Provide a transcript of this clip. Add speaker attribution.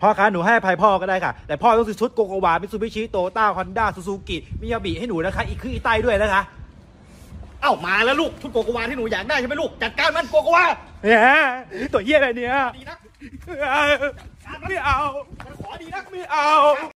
Speaker 1: พ่อคะหนูให้อภัยพ่อก็ได้ค่ะแต่พ่อต้องซื้อชุดโกโกวามิตซูบิชิโตต้าฮอนด้าซูซูกิมิยาบิให้หนูนะคะอีกคืออีไตด้วยนะคะ
Speaker 2: เอ้ามาแล้วลูกชุดโกโกวาที่หนูอยากได้ใช่ไหมลูกจัดการมันโกโกวา
Speaker 1: เนี่ยตัวเหี้ยอะไรเนี่ย
Speaker 2: ดีนัก
Speaker 1: ไม่เอา
Speaker 2: ขอดีนัก
Speaker 1: ไม่เอา